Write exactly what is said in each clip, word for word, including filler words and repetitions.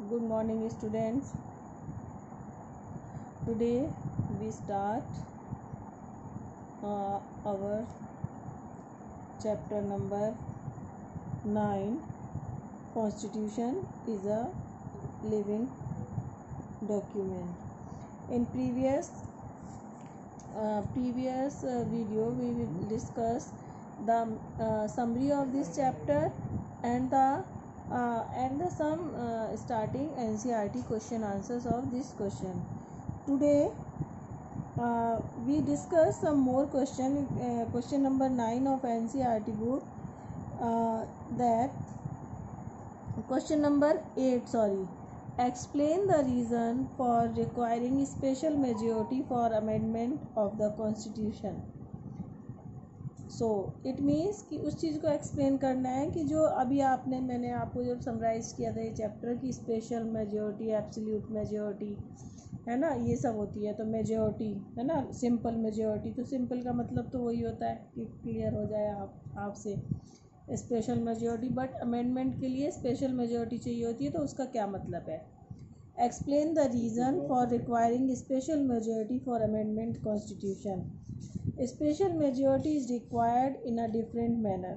Good morning, students. Today we start uh, our chapter number nine. Constitution is a living document. In previous uh, previous uh, video, we will discuss the uh, summary of this chapter and the uh, and the some uh, starting N C E R T question answers of this question. Today uh, we discuss some more question. Uh, question number nine of N C E R T book. Uh, that question number eight. Sorry. Explain the reason for requiring special majority for amendment of the constitution. So it means कि उस चीज़ को explain करना है कि जो अभी आपने मैंने आपको जब समराइज किया था ये चैप्टर की स्पेशल मेजोरिटी एब्सोल्यूट मेजोरिटी है ना, ये सब होती है। तो मेजोरिटी है ना, सिंपल मेजोरिटी, तो सिंपल का मतलब तो वही होता है कि क्लियर हो जाए आप आपसे स्पेशल मेजोरिटी, बट अमेंडमेंट के लिए स्पेशल मेजोरिटी चाहिए होती है। तो उसका क्या मतलब है? Explain the reason for requiring special majority for amendment constitution. Special majority is required in a different manner.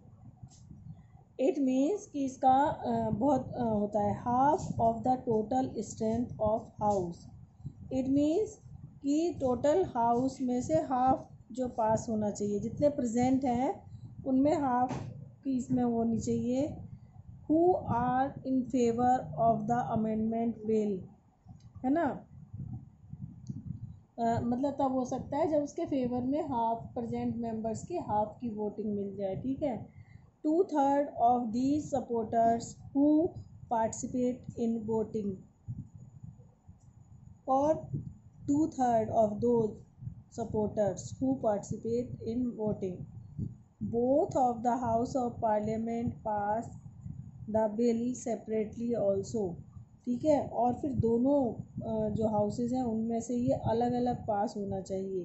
It means कि इसका uh, बहुत uh, होता है half of the total strength of house. It means कि total house में से half जो पास होना चाहिए, जितने present हैं उनमें half की इसमें होनी चाहिए. Who are in favor of the amendment bill, है ना. Uh, मतलब तब हो सकता है जब उसके फेवर में हाफ प्रेजेंट मेंबर्स की हाफ की वोटिंग मिल जाए. ठीक है. Two third of these supporters who participate in voting और two third of those supporters who participate in voting both of the house of parliament pass the bill separately also. ठीक है. और फिर दोनों जो हाउसेज हैं उनमें से ये अलग अलग पास होना चाहिए.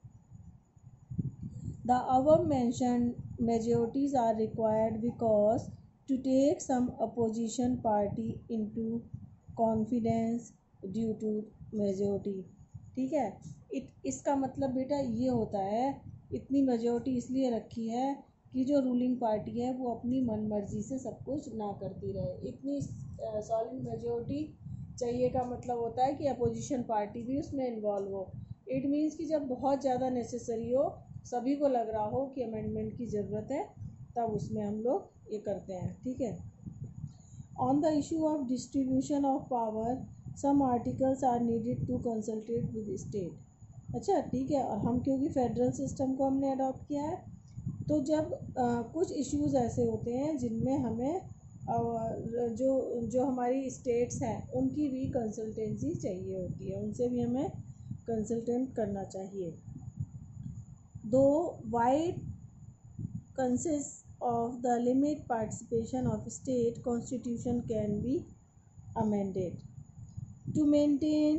The above mentioned majorities are required because to take some opposition party into confidence due to majority. ठीक है. इत इसका मतलब बेटा ये होता है, इतनी मेजोरिटी इसलिए रखी है कि जो रूलिंग पार्टी है वो अपनी मन मर्जी से सब कुछ ना करती रहे. इतनी सॉलिड मेजोरिटी चाहिए का मतलब होता है कि अपोजिशन पार्टी भी उसमें इन्वॉल्व हो. इट मीन्स कि जब बहुत ज़्यादा नेसेसरी हो, सभी को लग रहा हो कि अमेंडमेंट की ज़रूरत है, तब उसमें हम लोग ये करते हैं. ठीक है. On the issue of distribution of power some articles are needed to consultate with state. अच्छा, ठीक है. और हम क्योंकि फेडरल सिस्टम को हमने अडॉप्ट किया है, तो जब आ, कुछ इश्यूज़ ऐसे होते हैं जिनमें हमें आ, जो जो हमारी स्टेट्स हैं उनकी भी कंसल्टेंसी चाहिए होती है, उनसे भी हमें कंसल्टेंट करना चाहिए. Though wide consist of the limit participation of state constitution can be amended to maintain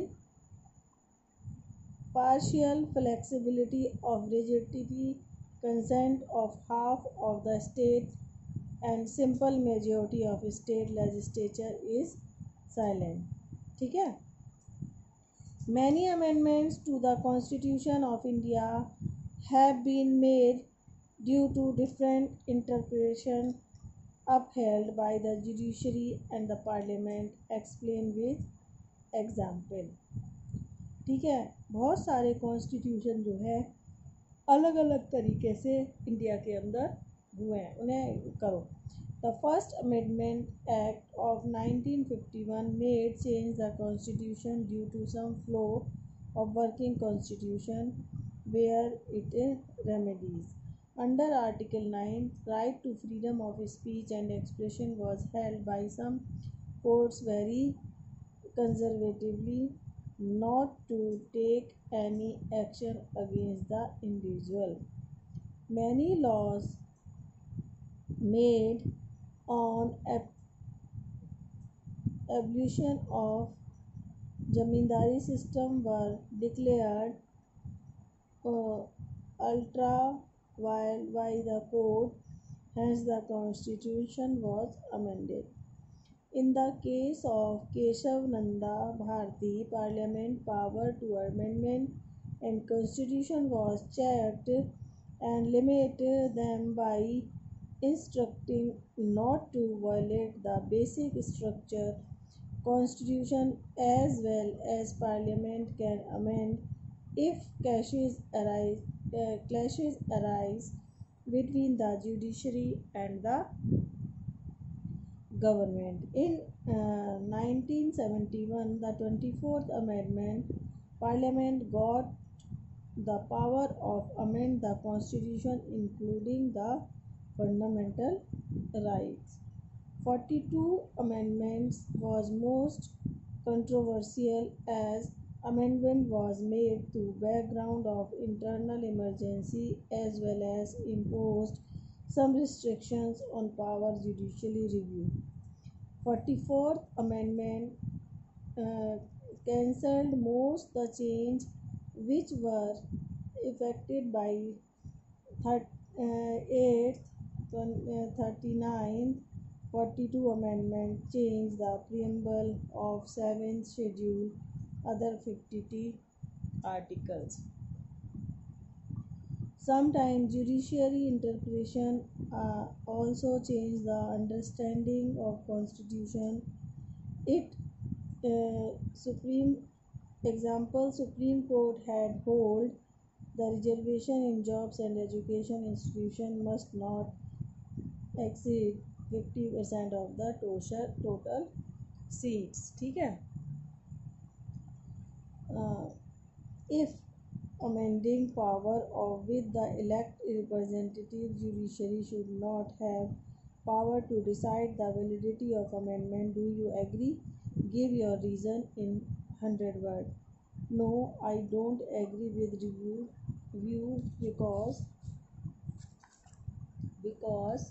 partial flexibility of rigidity consent of half of the state and simple majority of state legislature is silent. ठीक है. Many amendments to the Constitution of India have been made due to different interpretation upheld by the judiciary and the parliament. Explain with example. ठीक है. बहुत सारे constitution जो है अलग अलग तरीके से इंडिया के अंदर हुए हैं, उन्हें करो. The first amendment act of nineteen fifty one made change the constitution due to some flow of working constitution where it remedies. Under article nine right to freedom of speech and expression was held by some courts very conservatively not to take any action against the individual. Many laws made on ab- abolition of zamindari system were declared uh, ultra vile by the court, hence the constitution was amended. In the case of Keshav Nanda Bharti, Parliament power to amendment and constitution was checked and limited them by instructing not to violate the basic structure constitution as well as parliament can amend if clashes arise, uh, clashes arise between the judiciary and the government. In uh, nineteen seventy-one, the twenty-fourth Amendment, Parliament got the power of amend the constitution including the fundamental rights. forty-two amendments was most controversial as amendment was made to background of internal emergency as well as imposed some restrictions on power judicially review. forty-fourth amendment uh, cancelled most the change which were effected by eighth, thirty-ninth, forty-two amendment changed the preamble of seventh schedule other fifty articles. Sometimes judiciary interpretation uh, also changed the understanding of constitution. It uh, Supreme example Supreme Court had hold the reservation in jobs and education institution must not exceed fifty percent of the total total seats. ठीक है. Uh, if amending power of with the elect representative judiciary should not have power to decide the validity of amendment. Do you agree? Give your reason in one hundred words. No, I don't agree with review view because because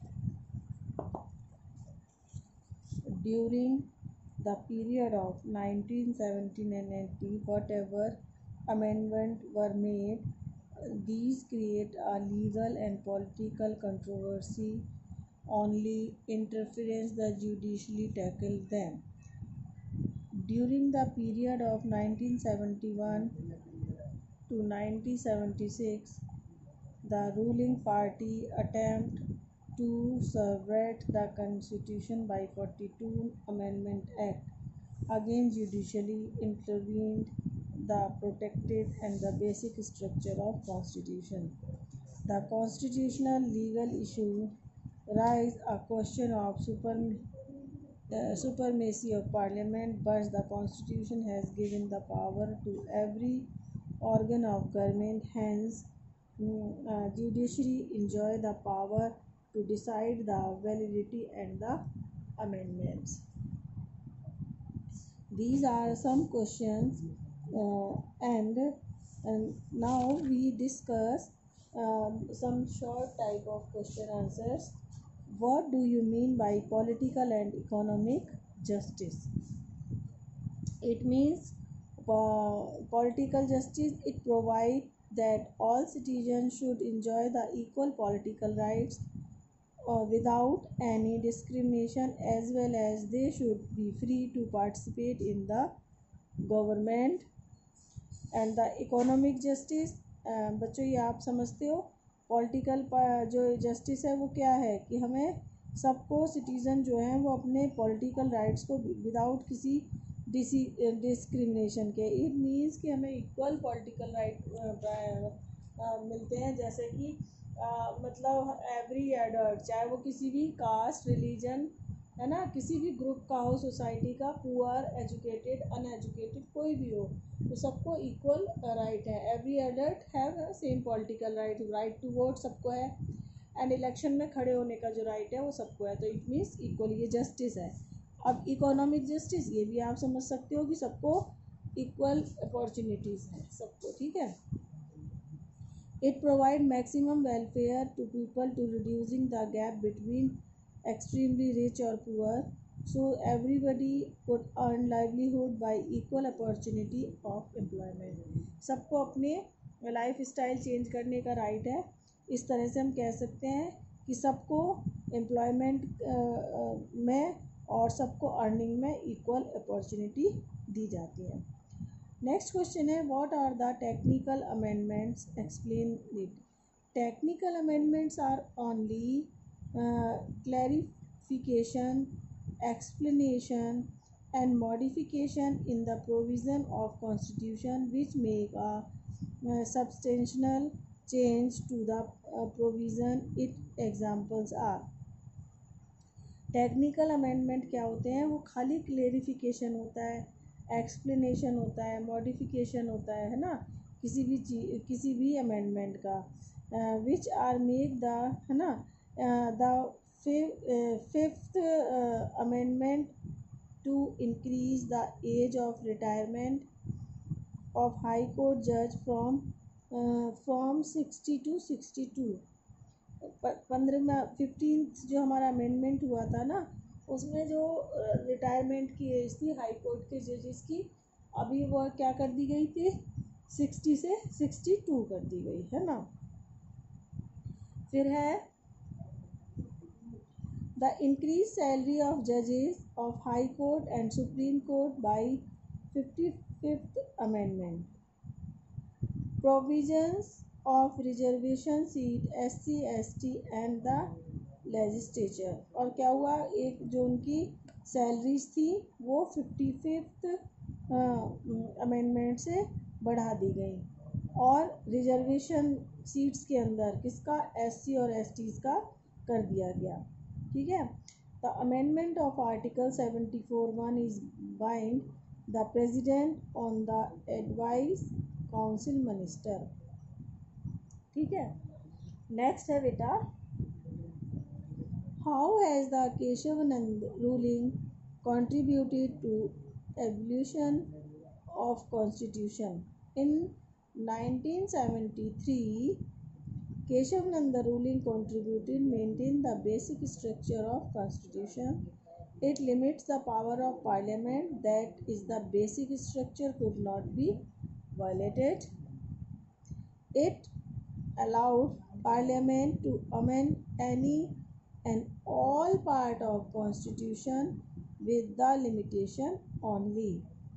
during the period of nineteen seventeen and eighty, whatever amendments were made, these create a legal and political controversy. Only interference the judicially tackle them. During the period of nineteen seventy-one to nineteen seventy-six, the ruling party attempted to subvert the constitution by forty-two Amendment Act. Again, judicially intervened the protected and the basic structure of constitution. The constitutional legal issue raise a question of super, uh, supremacy of parliament, but the constitution has given the power to every organ of government. Hence, mm, uh, judiciary enjoy the power to decide the validity and the amendments. These are some questions, uh, and, and now we discuss um, some short type of question answers. What do you mean by political and economic justice? It means uh, political justice. It provides that all citizens should enjoy the equal political rights uh, without any discrimination, as well as they should be free to participate in the government. And the economic justice, uh, बच्चों ये आप समझते हो, political जो justice है वो क्या है कि हमें सबको सिटीज़न जो हैं वो अपने पॉलिटिकल राइट्स को विदाउट किसी डिसी डिस्क्रिमिनेशन के, इट मीन्स कि हमें इक्वल पॉलिटिकल राइट मिलते हैं. जैसे कि आ, मतलब एवरी एडल्ट, चाहे वो किसी भी कास्ट, रिलीजन, है ना, किसी भी ग्रुप का हो, सोसाइटी का, पुअर, एजुकेटेड, अनएजुकेटेड, कोई भी हो, तो सबको इक्वल राइट है. Every adult have same political right. Right to vote सबको है, एंड इलेक्शन में खड़े होने का जो राइट है वो सबको है. तो इट मीन्स इक्वल, ये जस्टिस है. अब इकोनॉमिक जस्टिस, ये भी आप समझ सकते हो कि सबको इक्वल अपॉर्चुनिटीज़ हैं सबको. ठीक है. It provide maximum welfare to people to reducing the gap between extremely rich or poor, so everybody could earn livelihood by equal opportunity of employment. सबको अपने लाइफ स्टाइल चेंज करने का राइट है. इस तरह से हम कह सकते हैं कि सबको एम्प्लॉयमेंट में और सबको अर्निंग में इक्वल अपॉर्चुनिटी दी जाती है। नेक्स्ट क्वेश्चन है what are the technical amendments, explain it. Technical amendments are only clarification, explanation and modification in the provision of constitution which make a, uh, substantial change to the uh, provision it examples are। Technical amendment क्या होते हैं? वो खाली clarification होता है, explanation होता है, modification होता है है ना, किसी भी चीज किसी भी अमेंडमेंट का, विच आर मेक द है ना the fifth amendment to increase the age of retirement of high court judge from uh, from sixty to sixty-two। पंद्रह फिफ्टीन जो हमारा अमेंडमेंट हुआ था ना, उसमें जो रिटायरमेंट की एज थी हाई कोर्ट के जजेस की, अभी वो क्या कर दी गई थी, सिक्सटी से सिक्सटी टू कर दी गई है ना। फिर है the increased salary of judges of High Court and Supreme Court by fifty-fifth Amendment, provisions of reservation seat S C S T and the legislature। और क्या हुआ, एक जो उनकी सैलरीज थी वो फिफ्टी फिफ्थ अमेंडमेंट से बढ़ा दी गई, और रिजर्वेशन सीट्स के अंदर किसका, एससी और एसटीज का कर दिया गया। ठीक है। The amendment of article seventy four one is bind the president on the advice council minister. ठीक है। नेक्स्ट है बेटा, how has the Keshavananda ruling contributed to evolution of constitution. In nineteen seventy three Keshavananda ruling contributed maintain the basic structure of constitution. It limits the power of parliament, that is the basic structure could not be violated. It allowed parliament to amend any and all part of constitution with the limitation only.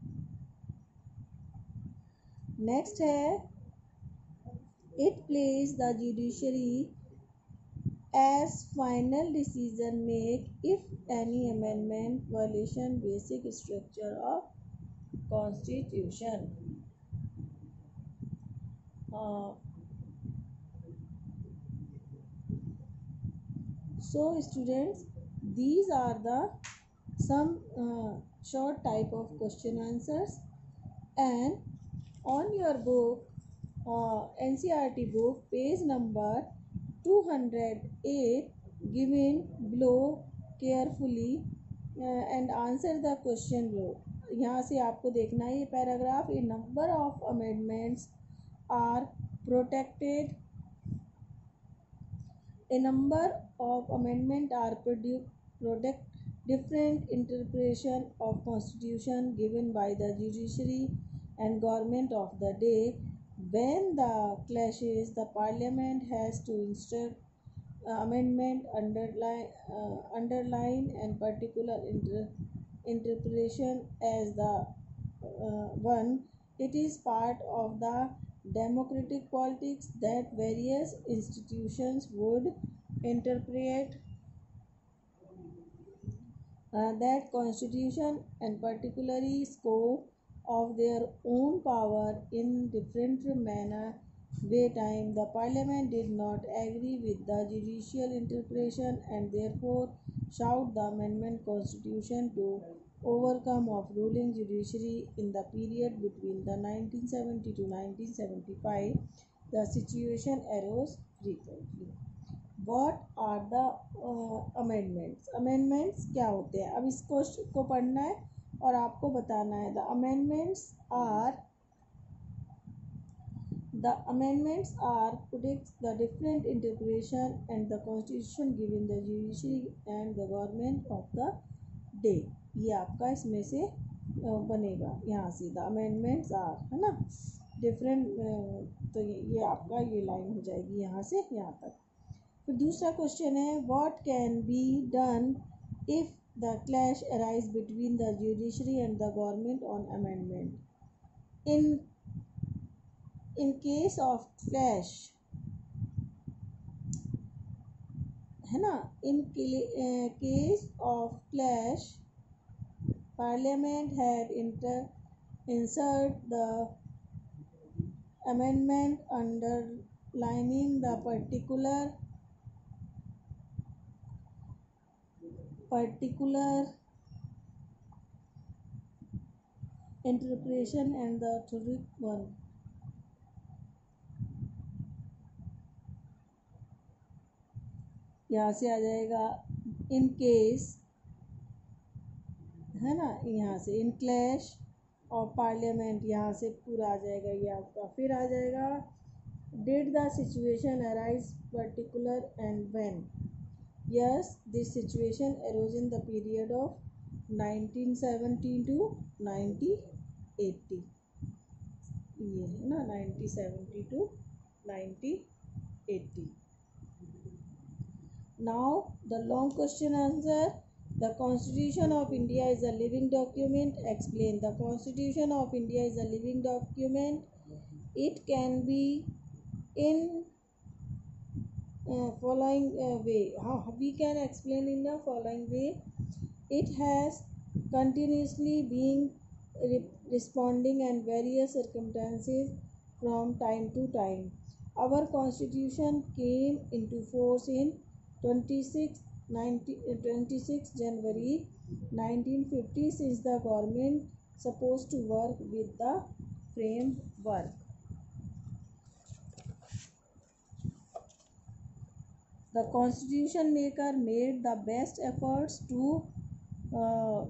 Next है, it places the judiciary as final decision make if any amendment violation basic structure of constitution। uh, so students, these are the some uh, short type of question answers, and on your book Uh, N C E R T book page number two hundred eight, given below carefully uh, and answer the question below। यहाँ से आपको देखना है ये paragraph, a number of amendments are protected, a number of amendment are protect different interpretation of constitution given by the judiciary and government of the day। When the clashes, the parliament has to instruct uh, amendment underline uh, underline and particular inter interpretation as the uh, one। It is part of the democratic politics that various institutions would interpret uh, that constitution and particularly scope of their own power in different manner way time the parliament did not agree with the judicial interpretation and therefore sought the amendment constitution to overcome of ruling judiciary in the period between the nineteen seventy to nineteen seventy-five। the situation arose frequently। what are the uh, amendments? amendments क्या होते हैं? अब इसको को पढ़ना है और आपको बताना है। The amendments are the amendments are protect the different interpretation and the constitution given the judiciary and the government of the day. ये आपका इसमें से बनेगा, यहाँ से द अमेंडमेंट्स आर है ना डिफरेंट, तो ये, ये आपका ये लाइन हो जाएगी यहाँ से यहाँ तक। फिर दूसरा क्वेश्चन है what can be done if the clash arise between the judiciary and the government on amendment. In in case of clash, है ना, in uh, case of clash, Parliament had inter insert the amendment underlining the particular particular interpretation and the authoritative one. यहाँ से आ जाएगा in case, है ना, यहाँ से इन clash और पार्लियामेंट, यहाँ से पूरा आ जाएगा, ये आपका फिर आ जाएगा did the situation arise particular and when. Yes, this situation arose in the period of nineteen seventy two nineteen eighty. ये है ना nineteen seventy two nineteen eighty. Now the long question answer. The Constitution of India is a living document. Explain. The Constitution of India is a living document. It can be in uh, following uh, way. How we can explain in the following way. It has continuously been re- responding and various circumstances from time to time. Our Constitution came into force in twenty-sixth January nineteen fifty. Since the government supposed to work with the framework. The constitution maker made the best efforts to uh,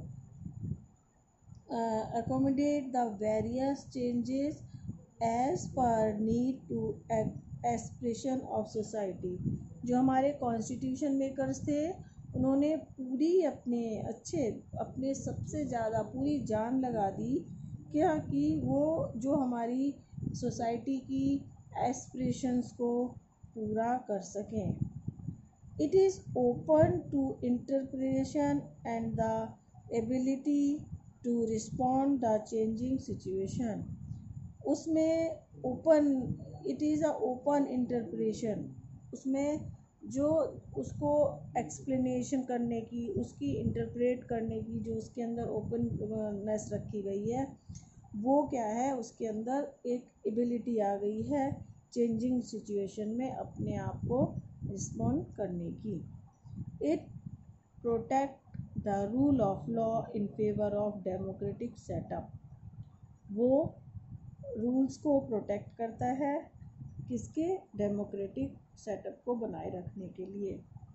uh, accommodate the various changes as per need to expression of society. जो हमारे constitution makers थे, उन्होंने पूरी अपने अच्छे अपने सबसे ज़्यादा पूरी जान लगा दी क्या कि वो जो हमारी सोसाइटी की एस्पिरेशंस को पूरा कर सकें. It is open to interpretation and the ability to respond the changing situation. उसमें open, it is a open interpretation, उसमें जो उसको एक्सप्लेनेशन करने की, उसकी इंटरप्रेट करने की जो उसके अंदर ओपननेस रखी गई है, वो क्या है, उसके अंदर एक एबिलिटी आ गई है चेंजिंग सिचुएशन में अपने आप को रिस्पॉन्ड करने की. It protect the rule of law in favour of democratic setup. वो रूल्स को प्रोटेक्ट करता है किसके, डेमोक्रेटिक सेटअप को बनाए रखने के लिए.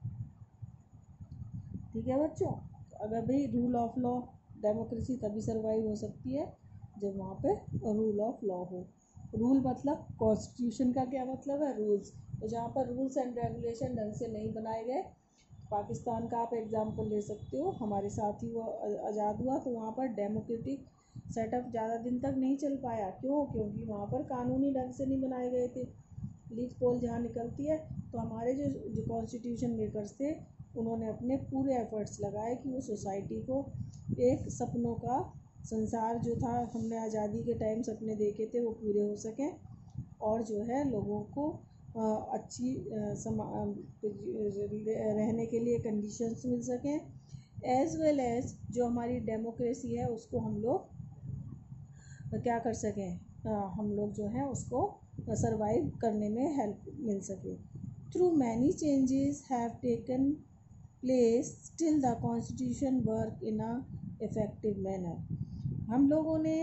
ठीक है बच्चों, अगर भाई रूल ऑफ लॉ, डेमोक्रेसी तभी सर्वाइव हो सकती है जब वहाँ पे रूल ऑफ लॉ हो. रूल मतलब कॉन्स्टिट्यूशन का क्या मतलब है, रूल्स. तो जहाँ पर रूल्स एंड रेगुलेशन ढंग से नहीं बनाए गए, पाकिस्तान का आप एग्जाम्पल ले सकते हो, हमारे साथ ही वो आज़ाद हुआ तो वहाँ पर डेमोक्रेटिक सेटअप ज़्यादा दिन तक नहीं चल पाया. क्यों? क्योंकि वहाँ पर कानूनी ढंग से नहीं बनाए गए थे. लीज पोल जहाँ निकलती है, तो हमारे जो जो कॉन्स्टिट्यूशन मेकर्स थे, उन्होंने अपने पूरे एफर्ट्स लगाए कि वो सोसाइटी को एक सपनों का संसार जो था, हमने आज़ादी के टाइम सपने देखे थे, वो पूरे हो सकें और जो है लोगों को अच्छी समा रहने के लिए कंडीशंस मिल सकें, एज़ वेल एज़ जो हमारी डेमोक्रेसी है उसको हम लोग क्या कर सकें, हम लोग जो है उसको सर्वाइव करने में हेल्प मिल सके. Though many changes have taken place still the constitution work in a effective manner. हम लोगों ने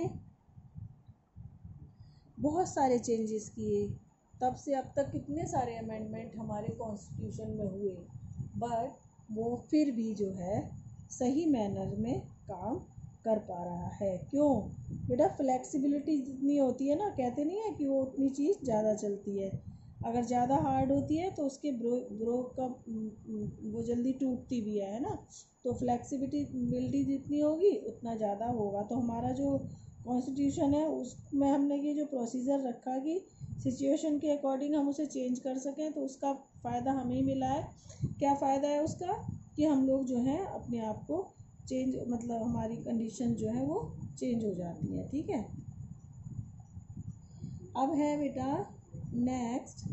बहुत सारे चेंजेस किए, तब से अब तक कितने सारे अमेंडमेंट हमारे कॉन्स्टिट्यूशन में हुए, बट वो फिर भी जो है सही मैनर में काम कर पा रहा है. क्यों बेटा? फ्लेक्सिबिलिटी जितनी होती है ना, कहते नहीं है कि वो उतनी चीज़ ज़्यादा चलती है. अगर ज़्यादा हार्ड होती है तो उसके ब्रो ब्रो का वो जल्दी टूटती भी है, है ना. तो फ्लेक्सिबिलिटी जितनी होगी उतना ज़्यादा होगा. तो हमारा जो कॉन्स्टिट्यूशन है उसमें हमने ये जो प्रोसीजर रखा कि सिचुएशन के अकॉर्डिंग हम उसे चेंज कर सकें, तो उसका फ़ायदा हमें ही मिला है. क्या फ़ायदा है उसका? कि हम लोग जो है अपने आप को चेंज, मतलब हमारी कंडीशन जो है वो चेंज हो जाती है। ठीक है, अब है बेटा next,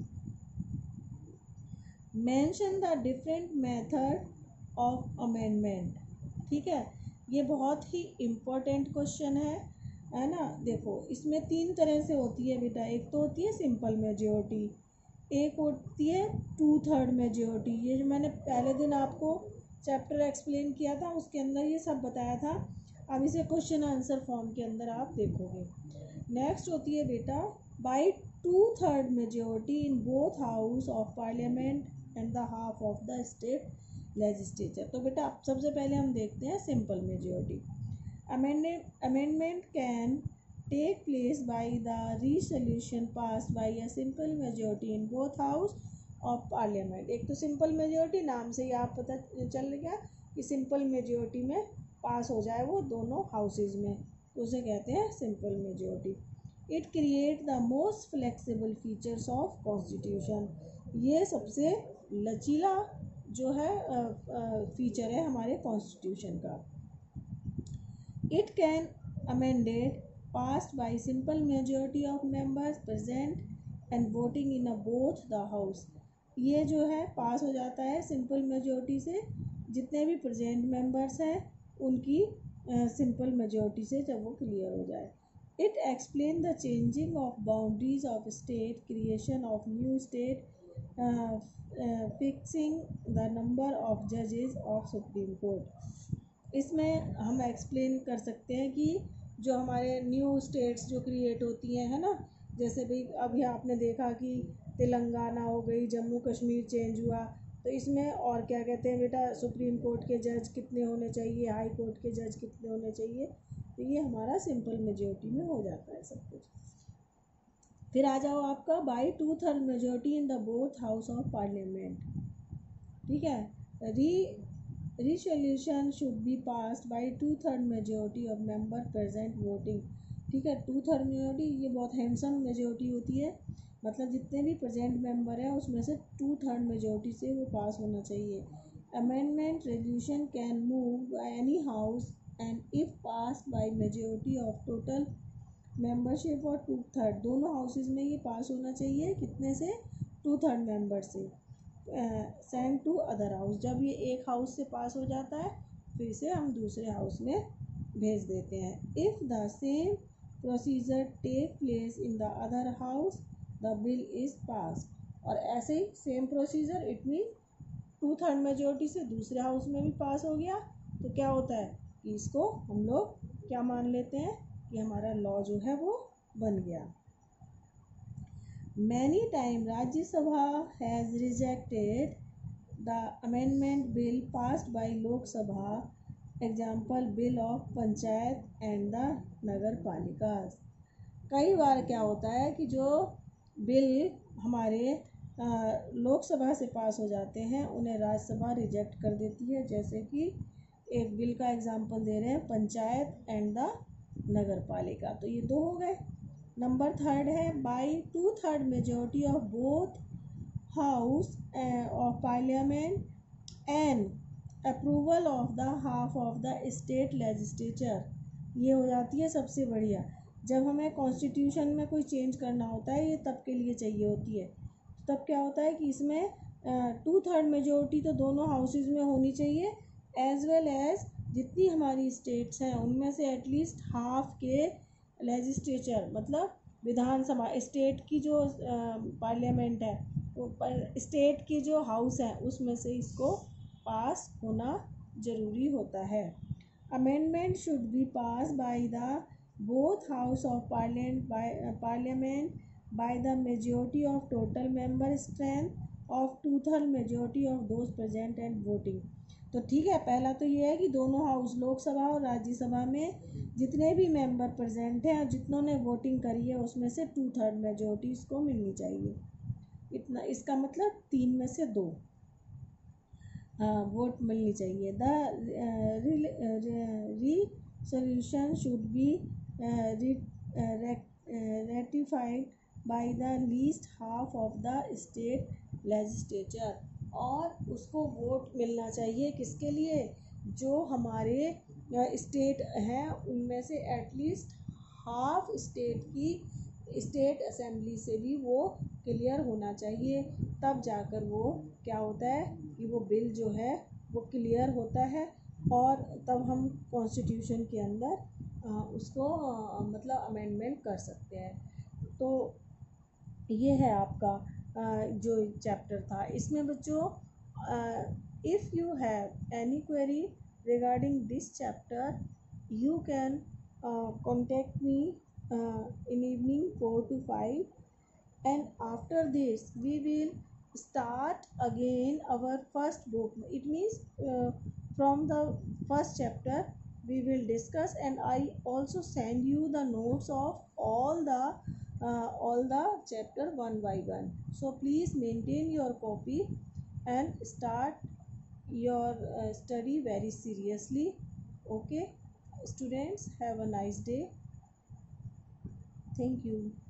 mention the different method of amendment. ठीक है, ये बहुत ही इम्पोर्टेंट क्वेश्चन है है ना। देखो इसमें तीन तरह से होती है बेटा, एक तो होती है सिंपल मेजॉरिटी, एक होती है टू थर्ड मेजॉरिटी। ये जो मैंने पहले दिन आपको चैप्टर एक्सप्लेन किया था उसके अंदर ये सब बताया था। अब इसे क्वेश्चन आंसर फॉर्म के अंदर आप देखोगे। नेक्स्ट होती है बेटा by two third majority in both house of parliament and the half of the state legislature. तो बेटा अब सबसे पहले हम देखते हैं simple majority. Amendment amendment can take place by the resolution passed by a simple majority in both house of parliament। एक तो सिंपल मेजॉरिटी, नाम से ही आप पता चल गया कि सिंपल मेजॉरिटी में पास हो जाए वो दोनों हाउसेज में, तो उसे कहते हैं simple majority. It create the most flexible features of constitution. ये सबसे लचीला जो है फीचर है हमारे कॉन्स्टिट्यूशन का। It can amended passed by simple majority of members present and voting in a both the house। ये जो है पास हो जाता है सिंपल मेजॉरिटी से, जितने भी प्रेजेंट मेंबर्स हैं उनकी सिंपल uh, मेजॉरिटी से जब वो क्लियर हो जाए। It explain the changing of boundaries of state, creation of new state, fixing the number of जजेस ऑफ सुप्रीम कोर्ट। इसमें हम एक्सप्लेन कर सकते हैं कि जो हमारे न्यू स्टेट्स जो क्रिएट होती हैं है ना, जैसे भाई अभी आपने देखा कि तेलंगाना हो गई, जम्मू कश्मीर चेंज हुआ, तो इसमें और क्या कहते हैं बेटा, सुप्रीम कोर्ट के जज कितने होने चाहिए, हाई कोर्ट के जज कितने होने चाहिए, तो ये हमारा सिंपल मेजॉरिटी में हो जाता है सब कुछ। फिर आ जाओ आपका by two third majority in the both house of parliament. ठीक है, री resolution should be passed by two third majority of member present voting। ठीक है, टू थर्ड मेजॉरिटी ये बहुत हैंडसम मेजॉरिटी होती है, मतलब जितने भी प्रेजेंट मेंबर हैं उसमें से टू थर्ड मेजॉरिटी से वो पास होना चाहिए। Amendment resolution can move by any house and if pass by majority of total membership और टू थर्ड, दोनों हाउसेज में ये पास होना चाहिए, कितने से, टू थर्ड मेंबर से। सेंड टू अदर हाउस, जब ये एक हाउस से पास हो जाता है फिर इसे हम दूसरे हाउस में भेज देते हैं। If the same procedure take place in the other house the bill is pass. और ऐसे ही same procedure, it mean two third majority से दूसरे हाउस में भी पास हो गया, तो क्या होता है कि इसको हम लोग क्या मान लेते हैं कि हमारा लॉ जो है वो बन गया। Many times Rajya Sabha has rejected the amendment bill passed by Lok Sabha, example bill of panchayat and the नगर पालिकास। कई बार क्या होता है कि जो बिल हमारे लोकसभा से पास हो जाते हैं उन्हें राज्यसभा रिजेक्ट कर देती है। जैसे कि एक बिल का एग्जाम्पल दे रहे हैं, पंचायत एंड द नगर पालिका, तो ये दो हो गए। नंबर थर्ड है by two third majority of both house of parliament and approval of the half of the state legislature. ये हो जाती है सबसे बढ़िया, जब हमें कॉन्स्टिट्यूशन में कोई चेंज करना होता है, ये तब के लिए चाहिए होती है। तब क्या होता है कि इसमें टू थर्ड मेजॉरिटी तो दोनों हाउसेज में होनी चाहिए, एज वेल एज जितनी हमारी स्टेट्स हैं उनमें से एटलीस्ट हाफ के लेजिस्लेचर, मतलब विधानसभा, स्टेट की जो पार्लियामेंट है, स्टेट की जो हाउस है उसमें से इसको पास होना ज़रूरी होता है। Amendment should be pass by the both house of parliament by parliament by the majority of total member strength of two third majority of those present and voting. तो ठीक है, पहला तो ये है कि दोनों हाउस लोकसभा और राज्यसभा में जितने भी मेंबर प्रेजेंट हैं और जितनों ने वोटिंग करी है उसमें से टू थर्ड मेजॉरिटी इसको मिलनी चाहिए। इतना, इसका मतलब तीन में से दो हाँ वोट मिलनी चाहिए। The resolution should be ratified by the least half of the state legislature। और उसको वोट मिलना चाहिए किसके लिए, जो हमारे स्टेट हैं उनमें से एटलीस्ट हाफ स्टेट की स्टेट असेंबली से भी वो क्लियर होना चाहिए, तब जाकर वो क्या होता है कि वो बिल जो है वो क्लियर होता है, और तब हम कॉन्स्टिट्यूशन के अंदर आ, उसको आ, मतलब अमेंडमेंट कर सकते हैं। तो ये है आपका आ, जो चैप्टर था इसमें बच्चों। If you have any query regarding this chapter, you can uh, contact me uh, in evening four to five, and after this we will start again our first book. It means uh, from the first chapter we will discuss, and I also send you the notes of all the uh, all the chapter one by one. So please maintain your copy and start your uh, study very seriously. Okay students, have a nice day. Thank you.